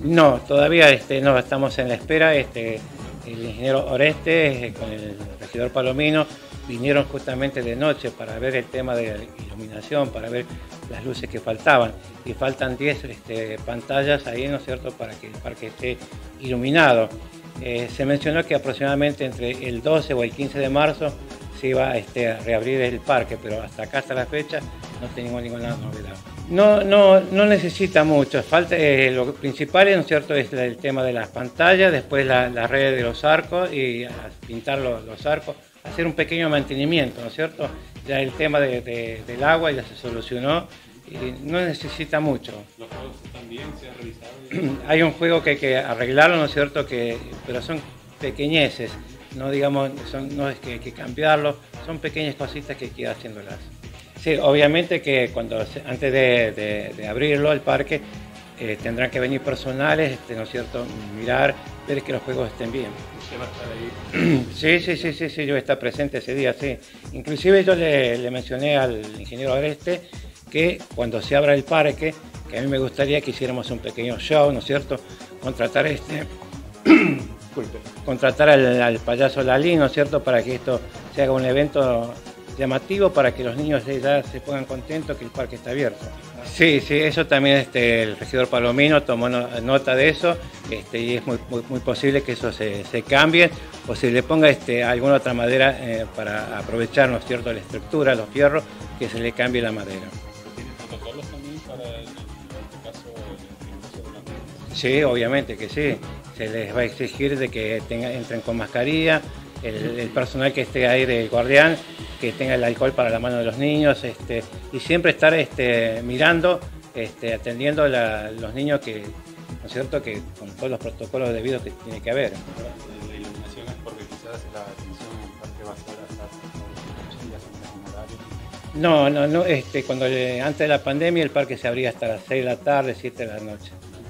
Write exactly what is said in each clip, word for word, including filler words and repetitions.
No, todavía este, no, estamos en la espera. Este, el ingeniero Oreste eh, con el regidor Palomino vinieron justamente de noche para ver el tema de la iluminación, para ver las luces que faltaban. Y faltan diez este, pantallas ahí, ¿no es cierto?, para que el parque esté iluminado. Eh, se mencionó que aproximadamente entre el doce o el quince de marzo se iba este, a reabrir el parque, pero hasta acá, hasta la fecha, no tenemos ninguna novedad. No, no, no necesita mucho. Falta, eh, lo principal, ¿no es cierto?, es el tema de las pantallas, después la, la red de los arcos y pintar los, los arcos, hacer un pequeño mantenimiento, ¿no es cierto? Ya el tema de, de, del agua ya se solucionó y no necesita mucho. ¿Los juegos también se han revisado? Hay un juego que hay que arreglarlo, ¿no es cierto?, que, pero son pequeñeces, no digamos, son, no es que hay que cambiarlo, son pequeñas cositas que hay que ir haciéndolas. Sí, obviamente que cuando antes de, de, de abrirlo el parque eh, tendrán que venir personales, este, ¿no es cierto?, mirar, ver que los juegos estén bien. ¿Usted va a estar ahí? Sí, sí, sí, sí, sí, yo voy a estar presente ese día, sí. Inclusive yo le, le mencioné al ingeniero Oreste que cuando se abra el parque, que a mí me gustaría que hiciéramos un pequeño show, ¿no es cierto?, contratar este... Disculpe. Contratar al, al payaso Lalín, ¿no es cierto?, para que esto se haga un evento llamativo, para que los niños ya se pongan contentos que el parque está abierto. Sí, sí, eso también este, el regidor Palomino tomó no, nota de eso, este, y es muy, muy, muy posible que eso se, se cambie o se le ponga este, alguna otra madera eh, para aprovechar, ¿no es cierto?, la estructura, los fierros, que se le cambie la madera. ¿Tiene protocolos también para, el, en este caso, el ingreso de la gente? Sí, obviamente que sí. Se les va a exigir de que tenga, entren con mascarilla, el, el personal que esté ahí del guardián, que tenga el alcohol para la mano de los niños, este, y siempre estar este, mirando, este, atendiendo a la, los niños, que, ¿no es cierto?, que con todos los protocolos debidos que tiene que haber. La iluminación es porque quizás la atención en el parque va a ser hasta los días en horario. No, no, no, este, cuando le, antes de la pandemia el parque se abría hasta las seis de la tarde, siete de la noche.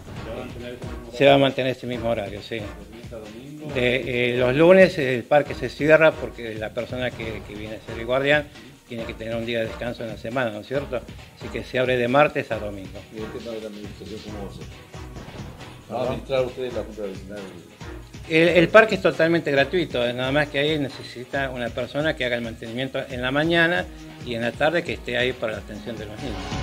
Se va a mantener ese mismo horario, sí. De, eh, los lunes el parque se cierra porque la persona que, que viene a ser el guardián tiene que tener un día de descanso en la semana, ¿no es cierto? Así que se abre de martes a domingo. ¿Y el tema de la administración cómo va a ser? ¿Va a administrar ustedes la Junta Vecinal? El, el parque es totalmente gratuito, nada más que ahí necesita una persona que haga el mantenimiento en la mañana y en la tarde que esté ahí para la atención de los niños.